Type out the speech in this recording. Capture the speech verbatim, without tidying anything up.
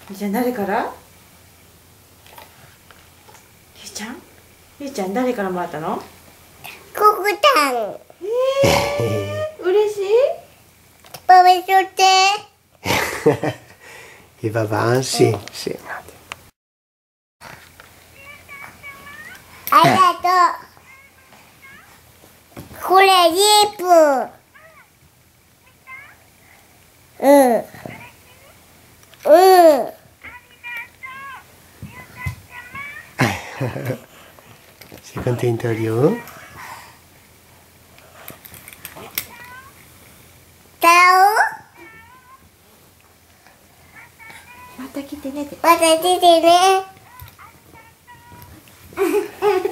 じゃあ誰から？ゆうちゃん？ゆうちゃん誰からもらったの？ ココタン。 えー、嬉しい？ パパしょって。 いいパパ安心し。 ありがとう。これジープ。うん。うん。 She continue to tell you. タまた来てねって。 オ。また出てね。